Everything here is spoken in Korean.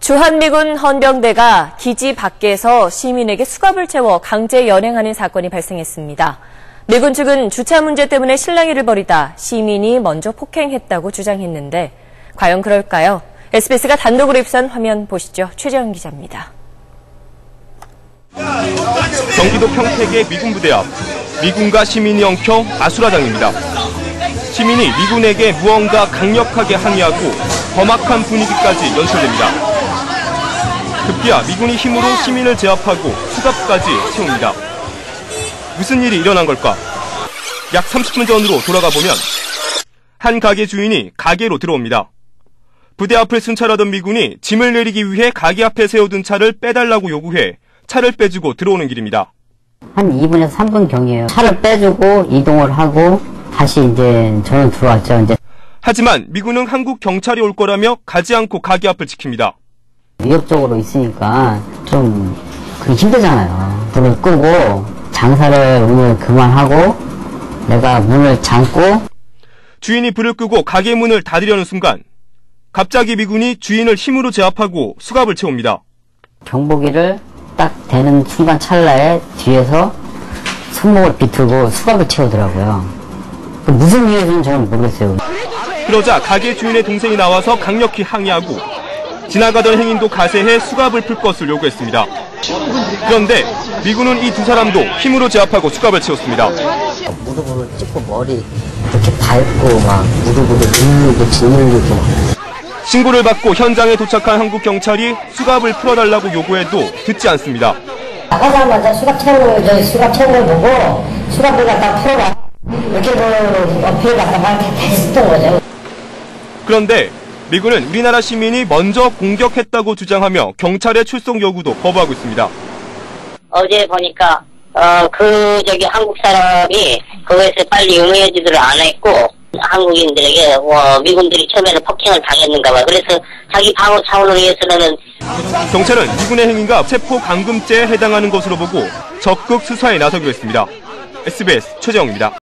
주한미군 헌병대가 기지 밖에서 시민에게 수갑을 채워 강제 연행하는 사건이 발생했습니다. 미군 측은 주차 문제 때문에 실랑이를 벌이다 시민이 먼저 폭행했다고 주장했는데 과연 그럴까요? SBS가 단독으로 입수한 화면 보시죠. 최재형 기자입니다. 경기도 평택의 미군 부대 앞, 미군과 시민이 엉켜 아수라장입니다. 시민이 미군에게 무언가 강력하게 항의하고 험악한 분위기까지 연출됩니다. 급기야 미군이 힘으로 시민을 제압하고 수갑까지 채웁니다. 무슨 일이 일어난 걸까? 약 30분 전으로 돌아가 보면 한 가게 주인이 가게로 들어옵니다. 부대 앞을 순찰하던 미군이 짐을 내리기 위해 가게 앞에 세워둔 차를 빼달라고 요구해 차를 빼주고 들어오는 길입니다. 한 2분에서 3분 경이에요. 차를 빼주고 이동을 하고 다시 이제 저는 들어왔죠. 이제. 하지만 미군은 한국 경찰이 올 거라며 가지 않고 가게 앞을 지킵니다. 위협적으로 있으니까 좀 힘들잖아요. 불을 끄고 장사를 오늘 그만하고 내가 문을 잠고 주인이 불을 끄고 가게 문을 닫으려는 순간 갑자기 미군이 주인을 힘으로 제압하고 수갑을 채웁니다. 경보기를 딱 대는 순간 찰나에 뒤에서 손목을 비틀고 수갑을 채우더라고요. 무슨 이유인지는 저는 모르겠어요. 그러자 가게 주인의 동생이 나와서 강력히 항의하고 지나가던 행인도 가세해 수갑을 풀 것을 요구했습니다. 그런데 미군은 이 두 사람도 힘으로 제압하고 수갑을 채웠습니다. 무릎으로 찍고 머리 이렇게 밟고 막 무릎으로 누르고 짓누르고. 신고를 받고 현장에 도착한 한국 경찰이 수갑을 풀어달라고 요구해도 듣지 않습니다. 나가자마자 수갑 채우는 걸 보고 수갑을 갖다 풀어라. 이렇게 어필을 갖다가 했었던 거죠. 그런데 미군은 우리나라 시민이 먼저 공격했다고 주장하며 경찰의 출동 요구도 거부하고 있습니다. 어제 보니까 한국 사람이 그것에 빨리 응해주지를 안 했고 한국인들에게 미군들이 처음에는 폭행을 당했는가 봐. 그래서 자기 방어 차원으로 해서는 경찰은 미군의 행위가 체포 감금죄에 해당하는 것으로 보고 적극 수사에 나서기로 했습니다. SBS 최재형입니다.